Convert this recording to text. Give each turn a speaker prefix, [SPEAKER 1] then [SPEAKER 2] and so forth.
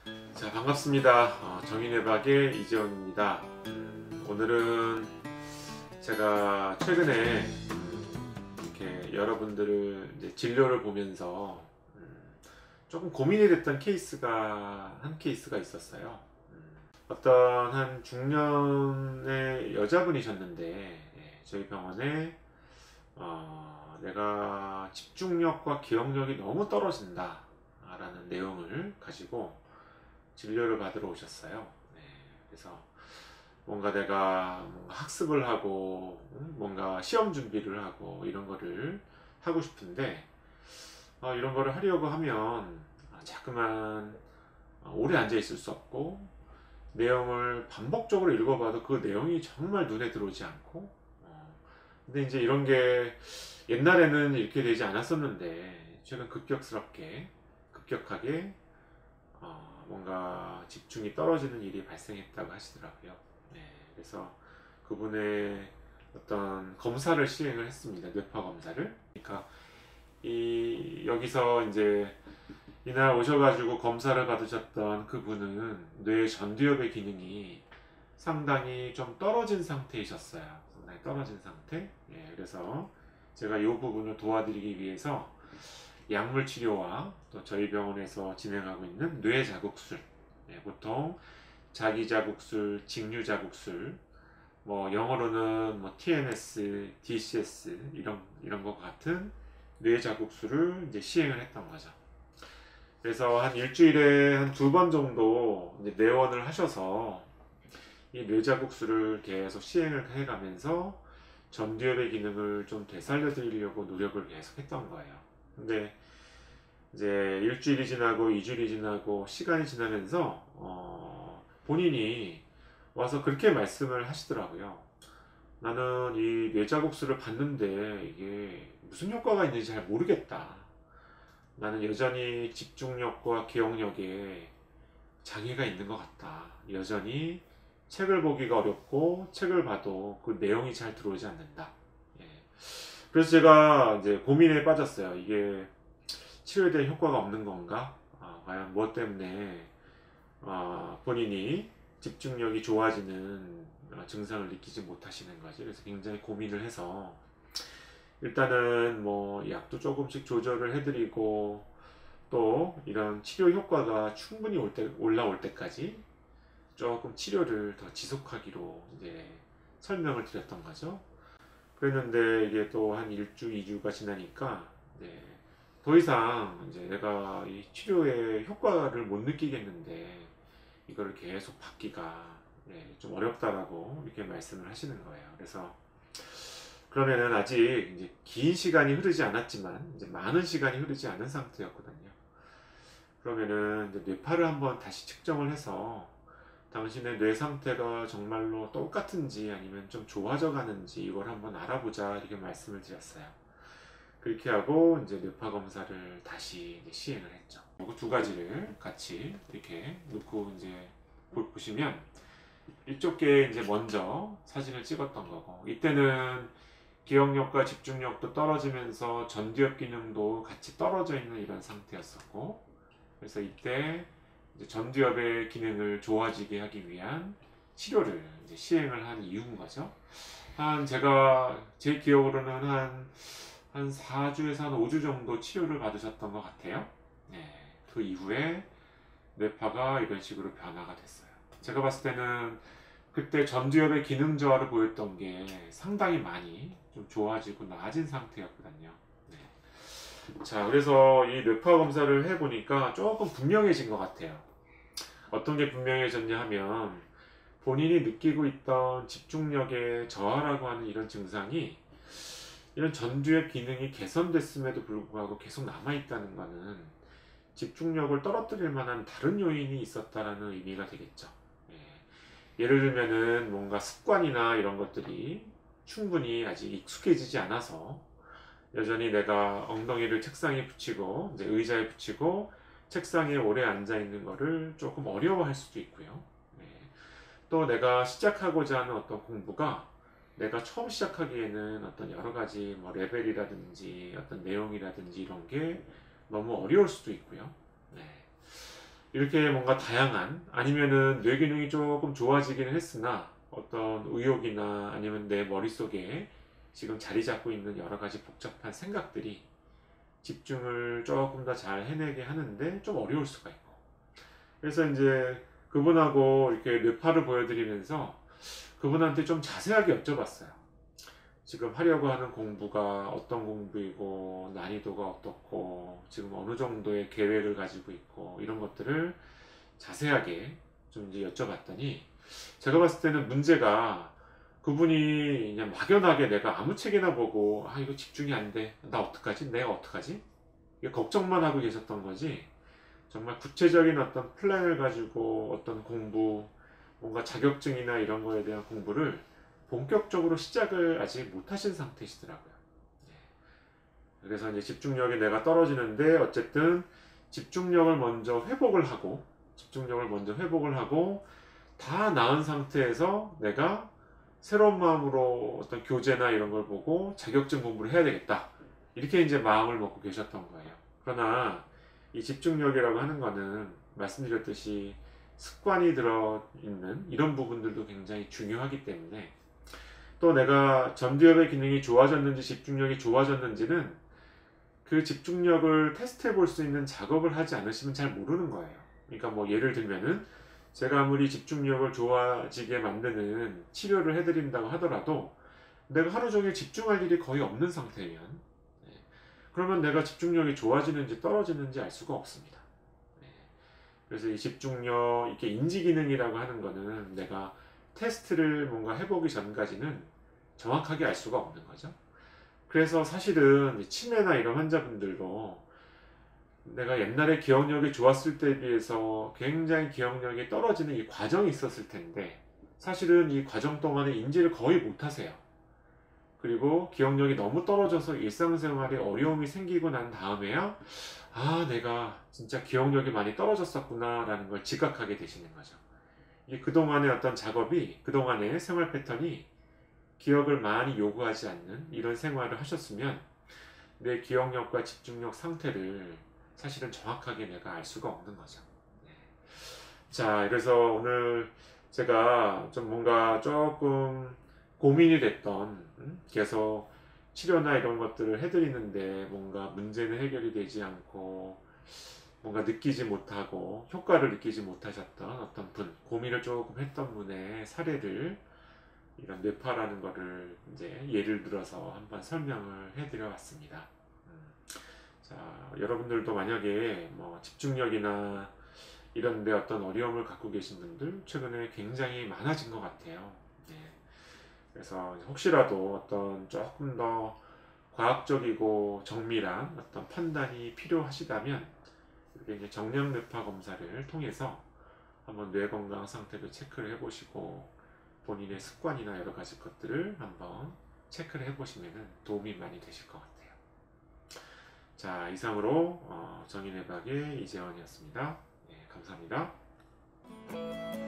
[SPEAKER 1] 자, 반갑습니다. 정인의박의 이재원입니다. 오늘은 제가 최근에 이렇게 여러분들을 이제 진료를 보면서 조금 고민이 됐던 한 케이스가 있었어요. 어떤 한 중년의 여자분이셨는데, 저희 병원에 내가 집중력과 기억력이 너무 떨어진다 라는 내용을 가지고 진료를 받으러 오셨어요. 그래서 뭔가 내가 학습을 하고 뭔가 시험 준비를 하고 이런 거를 하고 싶은데, 이런 거를 하려고 하면 자꾸만 오래 앉아 있을 수 없고, 내용을 반복적으로 읽어봐도 그 내용이 정말 눈에 들어오지 않고, 근데 이제 이런 게 옛날에는 이렇게 되지 않았었는데 최근 급격하게 뭔가 집중이 떨어지는 일이 발생했다고 하시더라고요. 그래서 그분의 어떤 검사를 시행을 했습니다. 뇌파 검사를. 그러니까 여기서 이제 이날 오셔가지고 검사를 받으셨던 그분은 뇌 전두엽의 기능이 상당히 좀 떨어진 상태이셨어요. 상당히 떨어진 상태. 그래서 제가 이 부분을 도와드리기 위해서 약물 치료와 또 저희 병원에서 진행하고 있는 뇌 자극술, 보통 자기 자극술, 직류 자극술, 뭐 영어로는 뭐 TNS, DCS 이런 것 같은 뇌 자극술을 이제 시행을 했던 거죠. 그래서 한 일주일에 한 2번 정도 이제 내원을 하셔서 이 뇌자극술을 계속 시행을 해가면서 전두엽의 기능을 좀 되살려 드리려고 노력을 계속 했던 거예요. 근데 이제 일주일이 지나고 2주일이 지나고 시간이 지나면서 본인이 와서 그렇게 말씀을 하시더라고요. 나는 이 뇌자극술을 봤는데 이게 무슨 효과가 있는지 잘 모르겠다. 나는 여전히 집중력과 기억력에 장애가 있는 것 같다. 여전히 책을 보기가 어렵고 책을 봐도 그 내용이 잘 들어오지 않는다. 예. 그래서 제가 이제 고민에 빠졌어요. 이게 치료에 대한 효과가 없는 건가? 과연 무엇 때문에 본인이 집중력이 좋아지는 증상을 느끼지 못하시는 거지. 그래서 굉장히 고민을 해서 일단은 뭐 약도 조금씩 조절을 해드리고 또 이런 치료 효과가 충분히 올라올 때까지 조금 치료를 더 지속하기로 이제 설명을 드렸던 거죠. 그랬는데 이게 또 한 1주, 2주가 지나니까 이제 더 이상 이제 내가 이 치료의 효과를 못 느끼겠는데 이거를 계속 받기가 좀 어렵다라고 이렇게 말씀을 하시는 거예요. 그래서 그러면은 아직 이제 긴 시간이 흐르지 않았지만 이제 많은 시간이 흐르지 않은 상태였거든요. 그러면은 이제 뇌파를 한번 다시 측정을 해서 당신의 뇌 상태가 정말로 똑같은지 아니면 좀 좋아져 가는지 이걸 한번 알아보자 이렇게 말씀을 드렸어요. 그렇게 하고 이제 뇌파 검사를 다시 이제 시행을 했죠. 그 두 가지를 같이 이렇게 놓고 이제 보시면 이쪽 게 이제 먼저 사진을 찍었던 거고, 이때는 기억력과 집중력도 떨어지면서 전두엽 기능도 같이 떨어져 있는 이런 상태였었고, 그래서 이때 이제 전두엽의 기능을 좋아지게 하기 위한 치료를 이제 시행을 한 이유인 거죠. 제가 제 기억으로는 한 4주에서 한 5주 정도 치료를 받으셨던 것 같아요. 그 이후에 뇌파가 이런 식으로 변화가 됐어요. 제가 봤을 때는 그때 전두엽의 기능 저하를 보였던 게 상당히 많이 좀 좋아지고 나아진 상태였거든요. 자, 그래서 이 뇌파 검사를 해보니까 조금 분명해진 것 같아요. 어떤 게 분명해졌냐 하면 본인이 느끼고 있던 집중력의 저하라고 하는 이런 증상이 이런 전두엽 기능이 개선됐음에도 불구하고 계속 남아있다는 것은 집중력을 떨어뜨릴 만한 다른 요인이 있었다라는 의미가 되겠죠. 예를 들면은 뭔가 습관이나 이런 것들이 충분히 아직 익숙해지지 않아서 여전히 내가 엉덩이를 책상에 붙이고 이제 의자에 붙이고 책상에 오래 앉아 있는 거를 조금 어려워할 수도 있고요. 또 내가 시작하고자 하는 어떤 공부가 내가 처음 시작하기에는 어떤 여러 가지 뭐 레벨이라든지 어떤 내용이라든지 이런 게 너무 어려울 수도 있고요. 이렇게 뭔가 다양한, 아니면은 뇌 기능이 조금 좋아지기는 했으나 어떤 의욕이나 아니면 내 머릿속에 지금 자리 잡고 있는 여러 가지 복잡한 생각들이 집중을 조금 더 잘 해내게 하는데 좀 어려울 수가 있고, 그래서 이제 그분하고 이렇게 뇌파를 보여드리면서 그분한테 좀 자세하게 여쭤봤어요. 지금 하려고 하는 공부가 어떤 공부이고, 난이도가 어떻고, 지금 어느 정도의 계획을 가지고 있고, 이런 것들을 자세하게 좀 이제 여쭤봤더니, 제가 봤을 때는 문제가, 그분이 그냥 막연하게 내가 아무 책이나 보고 이거 집중이 안 돼, 나 어떡하지, 내가 어떡하지, 이게 걱정만 하고 계셨던 거지, 정말 구체적인 어떤 플랜을 가지고 어떤 공부, 뭔가 자격증이나 이런 거에 대한 공부를 본격적으로 시작을 아직 못 하신 상태시더라고요. 그래서 이제 집중력이 내가 떨어지는데, 어쨌든 집중력을 먼저 회복을 하고, 다 나은 상태에서 내가 새로운 마음으로 어떤 교재나 이런 걸 보고 자격증 공부를 해야 되겠다, 이렇게 이제 마음을 먹고 계셨던 거예요. 그러나 이 집중력이라고 하는 거는 말씀드렸듯이 습관이 들어있는 이런 부분들도 굉장히 중요하기 때문에, 또 내가 전두엽의 기능이 좋아졌는지 집중력이 좋아졌는지는 그 집중력을 테스트해 볼 수 있는 작업을 하지 않으시면 잘 모르는 거예요. 그러니까 뭐 예를 들면은 제가 아무리 집중력을 좋아지게 만드는 치료를 해드린다고 하더라도 내가 하루 종일 집중할 일이 거의 없는 상태면, 그러면 내가 집중력이 좋아지는지 떨어지는지 알 수가 없습니다. 그래서 이 집중력, 이렇게 인지기능이라고 하는 거는 내가 테스트를 뭔가 해보기 전까지는 정확하게 알 수가 없는 거죠. 그래서 사실은 치매나 이런 환자분들도 내가 옛날에 기억력이 좋았을 때에 비해서 굉장히 기억력이 떨어지는 이 과정이 있었을 텐데, 사실은 이 과정 동안에 인지를 거의 못 하세요. 그리고 기억력이 너무 떨어져서 일상생활에 어려움이 생기고 난 다음에야 내가 진짜 기억력이 많이 떨어졌었구나 라는 걸 지각하게 되시는 거죠. 이 그동안의 어떤 작업이, 그동안의 생활 패턴이 기억을 많이 요구하지 않는 이런 생활을 하셨으면 내 기억력과 집중력 상태를 사실은 정확하게 내가 알 수가 없는 거죠. 자, 그래서 오늘 제가 좀 뭔가 조금 고민이 됐던, 계속 치료나 이런 것들을 해드리는데 뭔가 문제는 해결이 되지 않고, 뭔가 느끼지 못하고 효과를 느끼지 못하셨던 어떤 분, 고민을 조금 했던 분의 사례를, 이런 뇌파라는 거를 이제 예를 들어서 한번 설명을 해드려 왔습니다. 자, 여러분들도 만약에 뭐 집중력이나 이런 데 어떤 어려움을 갖고 계신 분들 최근에 굉장히 많아진 것 같아요. 그래서 혹시라도 어떤 조금 더 과학적이고 정밀한 어떤 판단이 필요하시다면, 이렇게 이제 정량 뇌파 검사를 통해서 한번 뇌 건강 상태도 체크를 해보시고, 본인의 습관이나 여러 가지 것들을 한번 체크를 해보시면 도움이 많이 되실 것 같아요. 자, 이상으로 정인의 박의 이재원이었습니다. 감사합니다.